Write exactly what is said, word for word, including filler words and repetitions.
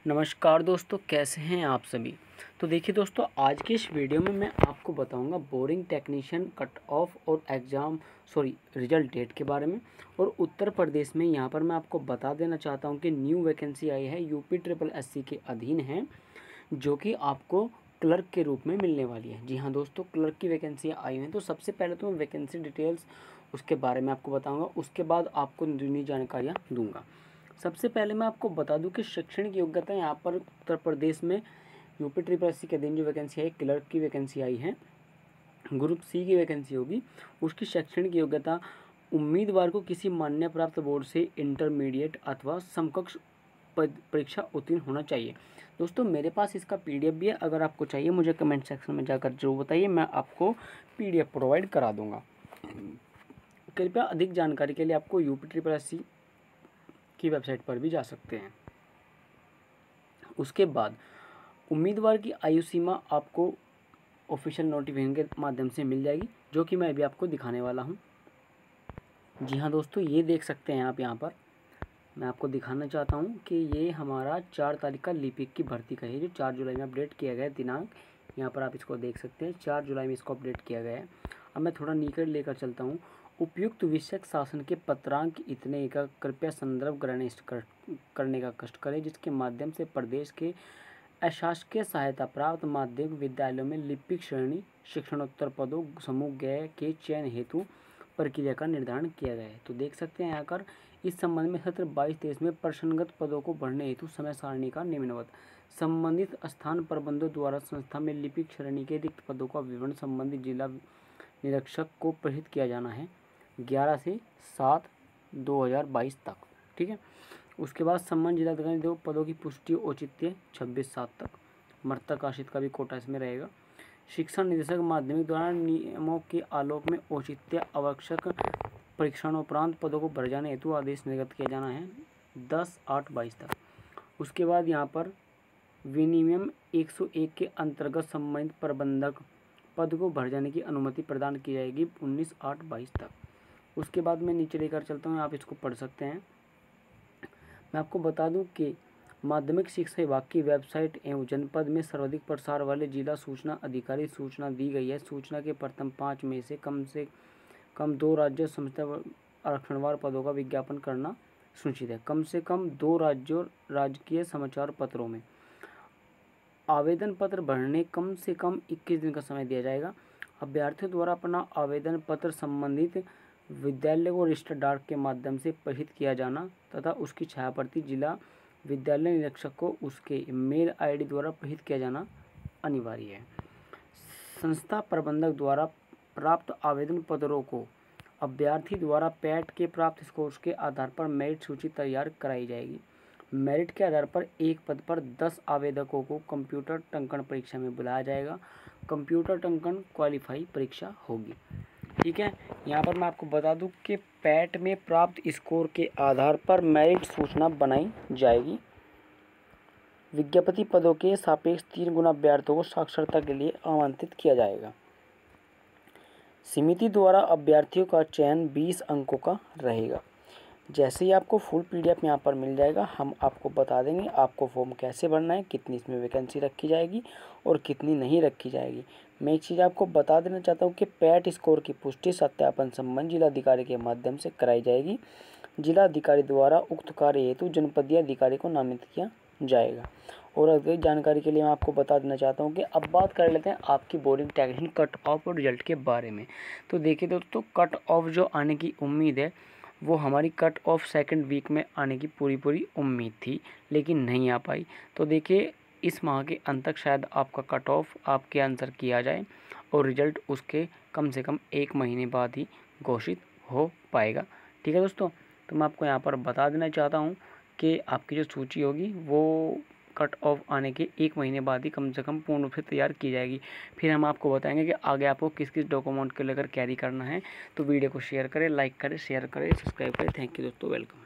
नमस्कार दोस्तों, कैसे हैं आप सभी। तो देखिए दोस्तों, आज की इस वीडियो में मैं आपको बताऊंगा बोरिंग टेक्नीशियन कट ऑफ और एग्ज़ाम सॉरी रिजल्ट डेट के बारे में। और उत्तर प्रदेश में यहाँ पर मैं आपको बता देना चाहता हूँ कि न्यू वैकेंसी आई है, यूपी ट्रिपल एससी के अधीन है, जो कि आपको क्लर्क के रूप में मिलने वाली है। जी हाँ दोस्तों, क्लर्क की वैकेंसियाँ आई हैं। तो सबसे पहले तो मैं वैकेंसी डिटेल्स उसके बारे में आपको बताऊँगा, उसके बाद आपको नई जानकारियाँ दूँगा। सबसे पहले मैं आपको बता दूं कि शैक्षणिक योग्यता यहाँ पर उत्तर प्रदेश में यूपी ट्रिपल एस सी के दिन जो वैकेंसी आई, क्लर्क की वैकेंसी आई है, ग्रुप सी की वैकेंसी होगी। उसकी शैक्षणिक योग्यता उम्मीदवार को किसी मान्य प्राप्त बोर्ड से इंटरमीडिएट अथवा समकक्ष परीक्षा उत्तीर्ण होना चाहिए। दोस्तों मेरे पास इसका पीडीएफ भी है, अगर आपको चाहिए मुझे कमेंट सेक्शन में जाकर जरूर बताइए, मैं आपको पीडीएफ प्रोवाइड करा दूंगा। कृपया अधिक जानकारी के लिए आपको यूपी ट्रिपल एस सी की वेबसाइट पर भी जा सकते हैं। उसके बाद उम्मीदवार की आयु सीमा आपको ऑफिशियल नोटिफिकेशन के माध्यम से मिल जाएगी, जो कि मैं अभी आपको दिखाने वाला हूं। जी हाँ दोस्तों, ये देख सकते हैं आप। यहाँ पर मैं आपको दिखाना चाहता हूं कि ये हमारा चार तारीख का लिपिक की भर्ती का है, जो चार जुलाई में अपडेट किया गया है दिनांक। यहाँ पर आप इसको देख सकते हैं, चार जुलाई में इसको अपडेट किया गया है। अब मैं थोड़ा नीचे लेकर चलता हूँ। उपयुक्त विषयक शासन के पत्रांक इतने का कृपया संदर्भ ग्रहण कर, करने का कष्ट करें, जिसके माध्यम से प्रदेश के अशासकीय सहायता प्राप्त माध्यमिक विद्यालयों में लिपिक श्रेणी शिक्षणोत्तर पदों समूह गय के चयन हेतु प्रक्रिया का निर्धारण किया गया है। तो देख सकते हैं यहाँ पर इस संबंध में सत्र बाईस तेईस में प्रश्नगत पदों को भरने हेतु समय सारणी का निम्नवत संबंधित स्थान प्रबंधों द्वारा संस्था में लिपिक श्रेणी के रिक्त पदों का विवरण संबंधित जिला निरीक्षक को प्रेषित किया जाना है ग्यारह से सात दो हज़ार बाईस तक। ठीक है। उसके बाद सम्मान जिलाधिकारी दो पदों की पुष्टि औचित्य छब्बीस सात तक। मृतक आश्रित का भी कोटा इसमें रहेगा। शिक्षा निदेशक माध्यमिक द्वारा नियमों के आलोक में औचित्य आवश्यक परीक्षणोपरांत पदों को भर जाने हेतु आदेश निर्गत किया जाना है दस आठ बाईस तक। उसके बाद यहाँ पर विनियम एक सौ एक के अंतर्गत संबंधित प्रबंधक पद को भर जाने की अनुमति प्रदान की जाएगी उन्नीस आठ बाईस तक। उसके बाद मैं नीचे लेकर चलता हूँ, आप इसको पढ़ सकते हैं। मैं आपको बता दूं कि माध्यमिक शिक्षा विभाग की वेबसाइट एवं जनपद में सर्वाधिक प्रसार वाले जिला सूचना अधिकारी सूचना दी गई है। सूचना के प्रथम पाँच में से कम से कम दो राज्य संस्था आरक्षणवार पदों का विज्ञापन करना सुनिश्चित है। कम से कम दो राज्यों राजकीय समाचार पत्रों में आवेदन पत्र भरने कम से कम इक्कीस दिन का समय दिया जाएगा। अभ्यर्थियों द्वारा अपना आवेदन पत्र संबंधित विद्यालय को रजिस्टर डाक के माध्यम से प्रेषित किया जाना तथा उसकी छायाप्रति जिला विद्यालय निरीक्षक को उसके मेल आईडी द्वारा प्रेषित किया जाना अनिवार्य है। संस्था प्रबंधक द्वारा प्राप्त आवेदन पत्रों को अभ्यर्थी द्वारा पैट के प्राप्त स्कोर्स के आधार पर मेरिट सूची तैयार कराई जाएगी। मेरिट के आधार पर एक पद पर दस आवेदकों को कंप्यूटर टंकण परीक्षा में बुलाया जाएगा। कंप्यूटर टंकण क्वालिफाई परीक्षा होगी। ठीक है। यहाँ पर मैं आपको बता दूं कि पैट में प्राप्त स्कोर के आधार पर मेरिट सूचना बनाई जाएगी। विज्ञापित पदों के सापेक्ष तीन गुना अभ्यर्थियों को साक्षरता के लिए आमंत्रित किया जाएगा। समिति द्वारा अभ्यर्थियों का चयन बीस अंकों का रहेगा। जैसे ही आपको फुल पीडीएफ यहाँ पर मिल जाएगा, हम आपको बता देंगे आपको फॉर्म कैसे भरना है, कितनी इसमें वैकेंसी रखी जाएगी और कितनी नहीं रखी जाएगी। मैं एक चीज़ आपको बता देना चाहता हूँ कि पैट स्कोर की पुष्टि सत्यापन संबंध जिलाधिकारी के माध्यम से कराई जाएगी। जिलाधिकारी द्वारा उक्त कार्य हेतु जनपदीय अधिकारी को नामित किया जाएगा। और अधिक जानकारी के लिए मैं आपको बता देना चाहता हूँ कि अब बात कर लेते हैं आपकी बोर्डिंग टेक्नीशियन कट ऑफ और रिजल्ट के बारे में। तो देखिए दोस्तों, कट ऑफ जो आने की उम्मीद है वो हमारी कट ऑफ सेकंड वीक में आने की पूरी पूरी उम्मीद थी, लेकिन नहीं आ पाई। तो देखिए इस माह के अंत तक शायद आपका कट ऑफ आपके आंसर किया जाए और रिजल्ट उसके कम से कम एक महीने बाद ही घोषित हो पाएगा। ठीक है दोस्तों, तो मैं आपको यहाँ पर बता देना चाहता हूँ कि आपकी जो सूची होगी वो कट ऑफ आने के एक महीने बाद ही कम से कम पूर्ण रूप से तैयार की जाएगी। फिर हम आपको बताएंगे कि आगे आपको किस किस डॉक्यूमेंट को लेकर कैरी करना है। तो वीडियो को शेयर करें, लाइक करें, शेयर करें, सब्सक्राइब करें। थैंक यू दोस्तों, वेलकम।